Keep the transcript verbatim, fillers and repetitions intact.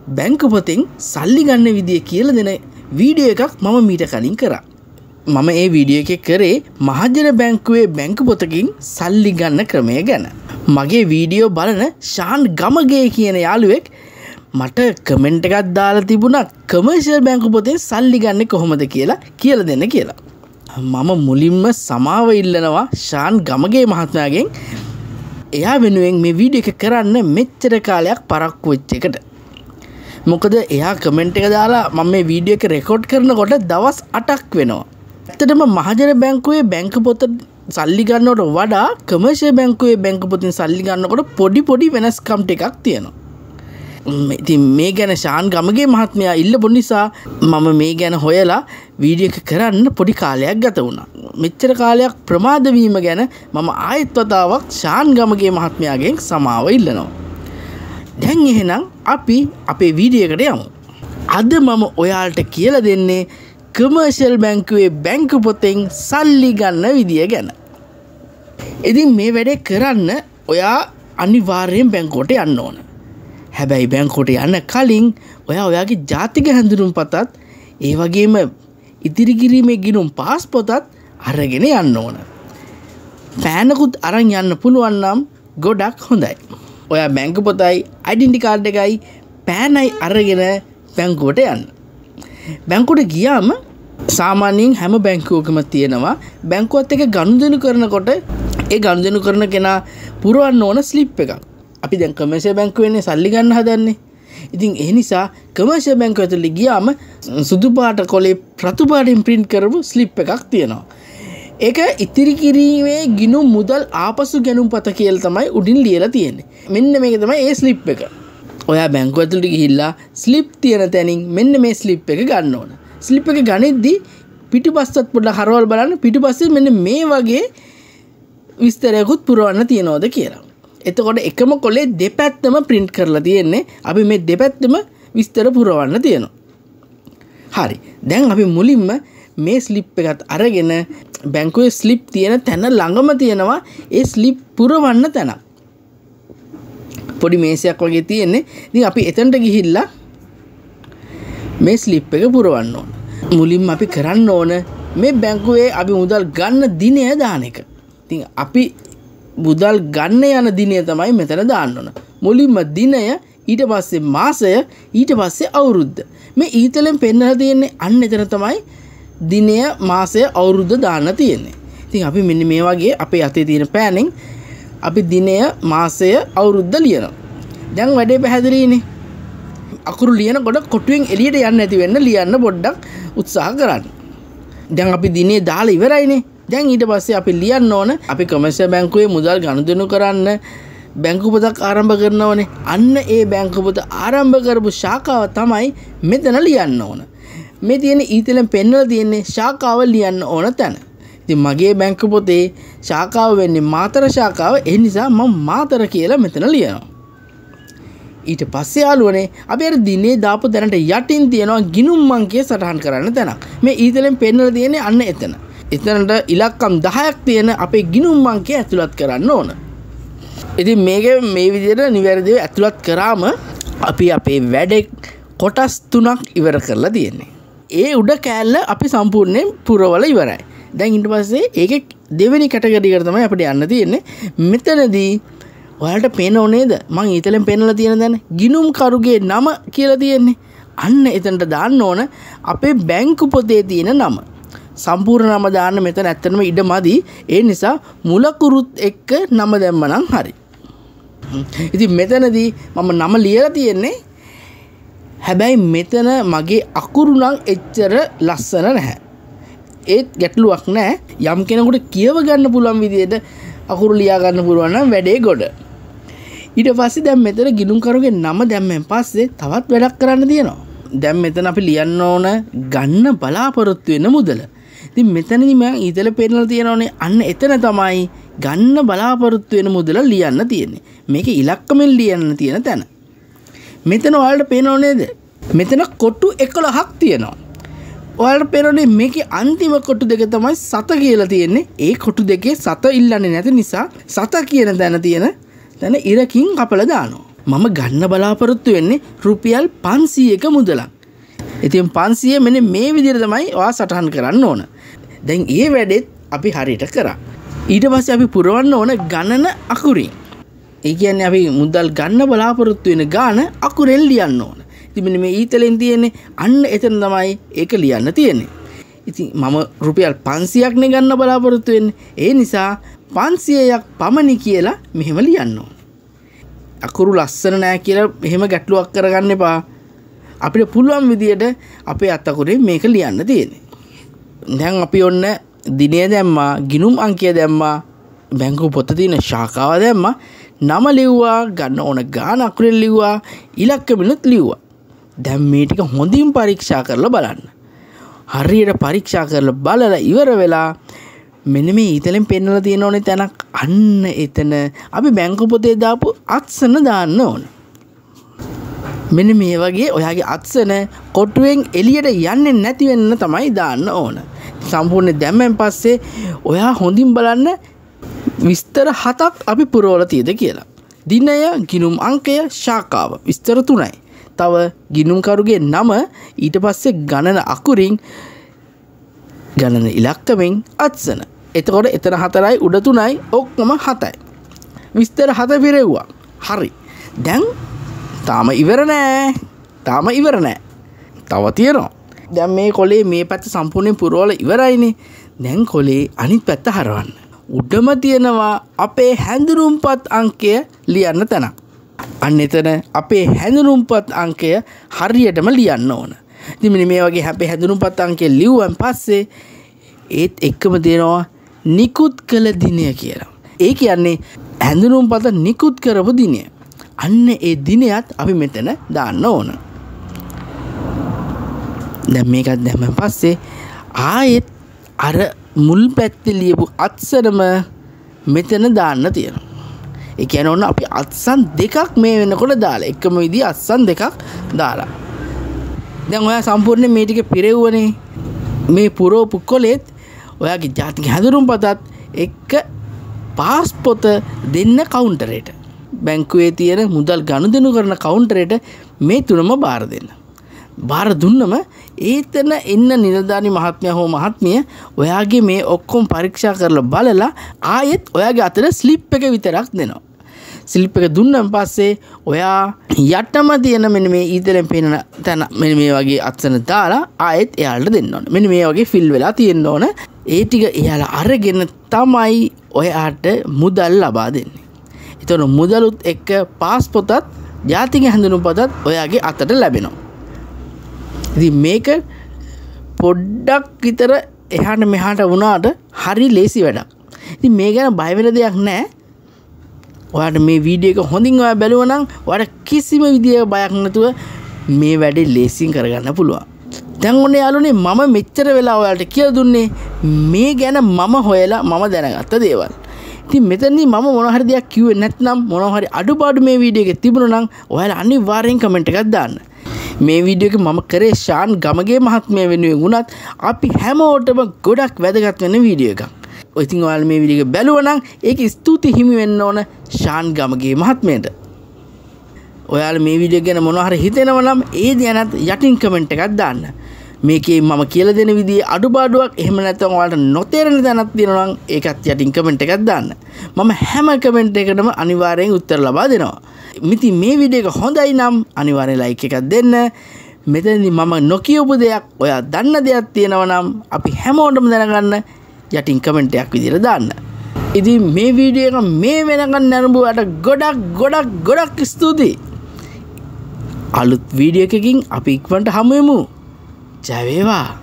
බැංකු පොතෙන් සල්ලි ගන්න විදිය කියලා දෙන වීඩියෝ එකක් මම මීට කලින් කරා. මම ඒ වීඩියෝ එකේ කරේ මහජන බැංකුවේ බැංකු පොතකින් සල්ලි ගන්න ක්‍රමය ගැන. මගේ වීඩියෝ බලන ශාන් ගමගේ කියන යාළුවෙක් මට කමෙන්ට් එකක් දාලා තිබුණා කමර්ෂියල් බැංකු පොතෙන් සල්ලි ගන්න කොහොමද කියලා කියලා දෙන්න කියලා. මම මුලින්ම සමාව ඉල්ලනවා ශාන් ගමගේ මහත්මයාගෙන්. එයා වෙනුවෙන් මේ වීඩියෝ එක කරන්න මෙච්චර කාලයක් පරක්කු වෙච්ච එකට. මොකද එයා කමෙන්ට් එක දාලා මම මේ වීඩියෝ එක රෙකෝඩ් කරනකොට දවස් අටක් වෙනවා. ඇත්තටම මහජන බැංකුවේ බැංකු පොත සල්ලි ගන්නවට වඩා කමර්ෂියල් බැංකුවේ බැංකු පොතෙන් සල්ලි ගන්නකොට පොඩි පොඩි වෙනස්කම් ටිකක් තියෙනවා. ඉතින් මේ ගැන ශාන් ගමගේ මහත්මයා ඉල්ලපු නිසා මම මේ ගැන හොයලා වීඩියෝ එක කරන්න පොඩි කාලයක් ගත වුණා. මෙච්චර කාලයක් ප්‍රමාද වීම ගැන මම ආයෙත් වතාවක් ශාන් ගමගේ මහත්මයාගෙන් සමාව ඉල්ලනවා. දැන් එහෙනම් අපි අපේ වීඩියෝ එකට යමු. අද මම ඔයාලට කියලා දෙන්නේ කමර්ෂියල් බැංකුවේ බැංකු පොතෙන් සල්ලි ගන්න විදිය ගැන. ඉතින් මේ වැඩේ කරන්න ඔයා අනිවාර්යෙන් බැංකුවට යන්න ඕන. හැබැයි බැංකුවට යන්න කලින් ඔයා ඔයාගේ ජාතික හැඳුනුම්පතත් ඒ වගේම ඉදිරි කිරීමේ ගිණුම් පාස්පෝර්තත් අරගෙන යන්න ඕන. පෑනකුත් අරන් යන්න පුළුවන් නම් ගොඩක් හොඳයි. ඔයා බැංකු පොතයි ඩෙන්ටිටි කාඩ් එකයි පෑනයි අරගෙන බැංකුවට යන්න. බැංකුවට ගියාම සාමාන්‍යයෙන් හැම බැංකුවකම තියෙනවා බැංකුවත් එක්ක ගනුදෙනු කරනකොට ඒ ගනුදෙනු කරන කෙනා පුරවන්න ඕන ස්ලිප් එකක්. අපි දැන් කමර්ෂියල් බැංකුවේනේ සල්ලි ගන්න හදන්නේ. ඉතින් ඒ නිසා කමර්ෂියල් බැංකුව ඇතුළේ ගියාම සුදු පාට කොලේ රතු පාටින් print කරපු ස්ලිප් එකක් තියෙනවා. ඒක ඉතිරි කිරීමේ ගිණුම් මුදල් ආපසු ගැනුම් පත කියලා තමයි උඩින් ලියලා තියෙන්නේ. මෙන්න මේක තමයි ඒ ස්ලිප් එක. ඔයා බැංකුව ඇතුළට ගිහිල්ලා ස්ලිප් තියෙන තැනින් මෙන්න මේ ස්ලිප් එක ගන්න ඕන. ස්ලිප් එක ගනිද්දි පිටිපස්සත් පොඩ්ඩක් හරවල් බලන්න පිටිපස්සේ මෙන්න මේ වගේ විස්තරයකුත් පුරවන්න තියනවද කියලා. එතකොට එකම කොලේ දෙපැත්තම print කරලා තියෙන්නේ. අපි මේ දෙපැත්තම විස්තර පුරවන්න තියෙනවා. හරි. දැන් අපි මුලින්ම මේ ස්ලිප් එකත් අරගෙන බැංකුවේ ස්ලිප් තියෙන තැන ළඟම තියෙනවා ඒ ස්ලිප් පුරවන්න තැන. පොඩි මේසයක් වගේ තියෙන්නේ. ඉතින් අපි එතනට ගිහිල්ලා මේ ස්ලිප් එක පුරවන්න ඕන. මුලින්ම අපි කරන්න ඕන මේ බැංකුවේ අපි මුදල් ගන්න දිනය දාන එක. ඉතින් අපි මුදල් ගන්න යන දිනය තමයි මෙතන දාන්න ඕන. මුලින්ම දිනය, ඊට පස්සේ මාසය, ඊට පස්සේ අවුරුද්ද. මේ ඊතලෙන් පෙන්නලා තියෙන්නේ අන්න එතන තමයි දිනය, මාසය, අවුරුද්ද දාන්න තියෙන්නේ. ඉතින් අපි මෙන්න මේ වගේ අපේ අතේ තියෙන පෑනෙන් අපි දිනය, මාසය, අවුරුද්ද ලියනවා. දැන් වැඩේ පැහැදිලිනේ. අකුරු ලියනකොට කොටුවෙන් එළියට යන්නේ නැති වෙන්න ලියන්න පොඩ්ඩක් උත්සාහ කරන්න. දැන් අපි දිනේ දාලා ඉවරයිනේ. දැන් ඊට පස්සේ අපි ලියන්න ඕන අපි කමර්ෂියල් බැංකුවේ මුදල් ගනුදෙනු කරන්න බැංකු පොතක් ආරම්භ කරනවනේ. අන්න ඒ බැංකු පොත ආරම්භ කරපු ශාඛාව තමයි මෙතන ලියන්න ඕන. මේ තියෙන ඊතලෙන් පෙන්නලා තියෙන්නේ ශාඛාව ලියන්න ඕන තැන. ඉතින් මගේ බැංකු පොතේ ශාඛාව වෙන්නේ මාතර ශාඛාව. ඒ නිසා මම මාතර කියලා මෙතන ලියනවා. ඊට පස්සේ යාළුවනේ අපි අර දිනේ දාපු තැනට යටින් තියෙනවා ගිණුම් අංකය සටහන් කරන්න තැනක්. මේ ඊතලෙන් පෙන්නලා තියෙන්නේ අන්න එතන. එතනට ඉලක්කම් දහයක් තියෙන අපේ ගිණුම් අංකය ඇතුළත් කරන්න ඕන. ඉතින් මේක මේ විදිහට නිවැරදිව ඇතුළත් කරාම අපි අපේ වැඩේ කොටස් තුනක් ඉවර කරලා තියෙන්නේ. ඒ උඩ කෑල්ල අපි සම්පූර්ණයෙන් පුරවලා ඉවරයි. දැන් ඊට පස්සේ ඒකේ දෙවෙනි කැටගරි එකට තමයි අපිට යන්න තියෙන්නේ. මෙතනදී ඔයාලට පේනව නේද? මං ඊතලෙන් පෙන්නලා තියෙන දැන ගිණුම් කරුගේ නම කියලා තියෙන්නේ. අන්න එතනට දාන්න ඕන අපේ බැංකු පොතේ තියෙන නම. සම්පූර්ණ නම දාන්න මෙතන ඇත්තටම ඉඩ මදි. ඒ නිසා මුලකුරුත් එක්ක නම දැම්මනම් හරි. ඉතින් මෙතනදී මම නම ලියලා තියෙන්නේ. හැබැයි මෙතන මගේ අකුරු නම් එච්චර ලස්සන නැහැ. ඒත් ගැටලුවක් නැහැ. යම් කෙනෙකුට කියව ගන්න පුළුවන් විදිහට අකුරු ලියා ගන්න පුළුවන් නම් වැඩේ ගොඩ. ඊට පස්සේ දැන් මෙතන ගිණුම් කරුගේ නම දැම්මෙන් පස්සේ තවත් වැඩක් කරන්න තියෙනවා. දැන් මෙතන අපි ලියන්න ඕන ගන්න බලාපොරොත්තු වෙන මුදල. ඉතින් මෙතනදී මම ඊතල පෙන්නලා තියෙනවනේ අන්න එතන තමයි ගන්න බලාපොරොත්තු වෙන මුදල ලියන්න තියෙන්නේ. මේක ඉලක්කමෙන් ලියන්න තියෙන තැන. මෙතන ඔයාලට පේනව නේද? මෙතන කොටු එකොළහක් තියෙනවා. ඔයාලට පේනවනේ මේකේ අන්තිම කොටු දෙක තමයි සත කියලා තියෙන්නේ. ඒ කොටු දෙකේ සත ඉල්ලන්නේ නැති නිසා සත කියන තැන තියෙන තැන ඉරකින් කපලා දානවා. මම ගන්න බලාපොරොත්තු වෙන්නේ රුපියල් පන්සීයක මුදලක්. ඉතින් පන්සීය මෙන්න මේ විදිහට තමයි ඔයා සටහන් කරන්න ඕන. දැන් ඒ වැඩෙත් අපි හරියට කරා. ඊට පස්සේ අපි පුරවන්න ඕන ගණන අකුරින්. ඒ කියන්නේ අපි මුදල් ගන්න බලාපොරොත්තු වෙන ගාන අකුරෙන් ලියන්න ඕන. ඉතින් මෙන්න මේ ඊතලෙන් තියෙන්නේ අන්න එතන තමයි ඒක ලියන්න තියෙන්නේ. ඉතින් මම රුපියල් පන්සීයක් නේ ගන්න බලාපොරොත්තු වෙන්නේ. ඒ නිසා පන්සීයක් පමණි කියලා මෙහෙම ලියන්න ඕන. අකුරු ලස්සන නැහැ කියලා මෙහෙම ගැටලුවක් කරගන්න එපා. අපිට පුළුවන් විදියට අපේ අත් අකුරේ මේක ලියන්න තියෙන්නේ. දැන් අපි ඔන්න දිනය දැම්මා, ගිණුම් අංකය දැම්මා, බැංකුව පොත තියෙන ශාඛාව දැම්මා, නම ලිව්වා, ගන්න ඕන ගාන අකුරෙන් ලිව්වා, ඉලක්කමිනුත් ලිව්වා. දැන් මේ ටික හොඳින් පරීක්ෂා කරලා බලන්න. හරියට පරීක්ෂා කරලා බලලා ඉවර වෙලා මෙන්න මේ ඊතලෙන් පෙන්නලා තියෙන ඕනේ තැනක් අන්න එතන අපි බැංකුව පොතේ දාපු අත්සන දාන්න ඕන. මෙන්න මේ වගේ ඔයාගේ අත්සන කොටුවෙන් එළියට යන්නේ නැති වෙන්න තමයි දාන්න ඕන. සම්පූර්ණ දැම්මෙන් පස්සේ ඔයා හොඳින් බලන්න විස්තර හතක් අපි පුරවලා තියෙද කියලා. දිනය, ගිණුම් අංකය, ශාඛාව. විස්තර තුනයි. තව ගිණුම්කරුගේ නම, ඊට පස්සේ ගණන අකුරින්, ගණන ඉලක්කමින් අත්සන. එතකොට එතන හතරයි උඩ තුනයි ඔක්කොම හතයි. විස්තර හත පිරෙව්වා. හරි. දැන් තාම ඉවර නෑ. තාම ඉවර නෑ. තව තියෙනවා. දැන් මේ කොලේ මේ පැත්ත සම්පූර්ණයෙන් පුරවලා ඉවරයිනේ. දැන් කොලේ අනිත් පැත්ත හරවන්න. උඩම තියෙනවා අපේ හැඳුනුම්පත් අංකය ලියන්න තැනක්. අන්න එතන අපේ හැඳුනුම්පත් අංකය හරියටම ලියන්න ඕන. ඉතින් මෙන්න මේ වගේ අපේ හැඳුනුම්පත් අංකය ලිව්වන් පස්සේ ඒත් එක්කම දෙනවා නිකුත් කළ දිනය කියලා. ඒ කියන්නේ හැඳුනුම්පත නිකුත් කරපු දිනය. අන්න ඒ දිනයත් අපි මෙතන දාන්න ඕන. දැන් මේකත් දැම්මන් පස්සේ ආයෙත් අර මුල් පැත්තේ ලියපු අත්සනම මෙතන දාන්න තියෙනවා. ඒ කියන්නේ ඕන අපි අත්සන් දෙකක් මේ වෙනකොට දාලා එකම විදිහ අත්සන් දෙකක් දාලා. දැන් ඔයා සම්පූර්ණයෙන් මේ ටික පිරෙව්වනේ. මේ පුරෝපු කොලෙත් ඔයාගේ ජාතික හැඳුනුම්පතත් එක්ක පාස්පොත දෙන්න කවුන්ටරේට. බැංකුවේ තියෙන මුදල් ගනුදෙනු කරන කවුන්ටරේට මේ තුනම බාර දෙන්න. බාර දුන්නම ඒතන එන්න නිලධාරි මහත්මයා හෝ මහත්මිය ඔයාගේ මේ ඔක්කොම පරීක්ෂා කරලා බලලා ආයෙත් ඔයාගේ අතට ස්ලිප් එක විතරක් දෙනවා. ස්ලිප් එක දුන්නන් පස්සේ ඔයා යටම තියෙන මෙන්න මේ ඊතලෙන් පේන තැන මෙන්න මේ වගේ අත්සන දාලා ආයෙත් එයාලට දෙන්න ඕන. මෙන්න මේ වගේ ෆිල් වෙලා තියෙන්න ඕන. ඒ ටික එයාලා අරගෙන තමයි ඔයාට මුදල් ලබා දෙන්නේ. ඒතකොට මුදලුත් එක්ක පාස්පොතත් ජාතික හැඳුනුම්පතත් ඔයාගේ අතට ලැබෙනවා. ඉතින් මේක පොඩ්ඩක් විතර එහාට මෙහාට වුණාට හරි ලේසි වැඩක්. ඉතින් මේ ගැන බය වෙන දෙයක් නැහැ. ඔයාට මේ වීඩියෝ එක හොඳින් ඔයා බැලුවා නම් ඔයාට කිසිම විදියක බයක් නැතුව මේ වැඩේ ලේසියෙන් කරගන්න පුළුවන්. දැන් ඔන්න යාළුවනේ මම මෙච්චර වෙලා ඔයාලට කියලා දුන්නේ මේ ගැන මම හොයලා මම දැනගත්ත දේවල්. ඉතින් මෙතනදී මම මොන හරි දෙයක් කිව්වේ නැත්නම් මොන හරි අඩුපාඩු මේ වීඩියෝ එකේ තිබුණා නම් ඔයාලා අනිවාර්යෙන් කමෙන්ට් එකක් දාන්න. මේ වීඩියෝ එක මම කරේ ශාන් ගමගේ මහත්මයා වෙනුවෙන් වුණත් අපි හැමෝටම ගොඩක් වැදගත් වෙන වීඩියෝ එකක්. ඔය ඉතින් ඔයාලා මේ වීඩියෝ එක බැලුවා නම් ඒක ස්තුති හිමි වෙන්න ඕන ශාන් ගමගේ මහත්මයාට. ඔයාලා මේ වීඩියෝ ගැන මොනවා හරි හිතෙනවා නම් ඒ දැනත් යටින් කමෙන්ට් එකක් දාන්න. මේකේ මම කියලා දෙන විදිහේ අඩුපාඩුවක් එහෙම නැත්නම් ඔයාලට නොතේරෙන දැනක් තියෙනවා නම් ඒකත් යටින් කමෙන්ට් එකක් දාන්න. මම හැම කමෙන්ට් එකකටම අනිවාර්යෙන් උත්තර ලබා දෙනවා. ඉතින් මේ වීඩියෝ එක හොඳයි නම් අනිවාර්යෙන් ලයික් එකක් දෙන්න. මෙතනදී මම නොකියපු දෙයක් ඔයා දන්න දෙයක් තියෙනවා නම් අපි හැමෝටම දැනගන්න යටින් කමෙන්ට් එකක් විදිහට දාන්න. ඉතින් මේ වීඩියෝ එක මේ වෙනකන් නරඹුවාට ගොඩක් ගොඩක් ගොඩක් ස්තුතියි. අලුත් වීඩියෝ එකකින් අපි ඉක්මනට හමු වෙමු. ජය වේවා.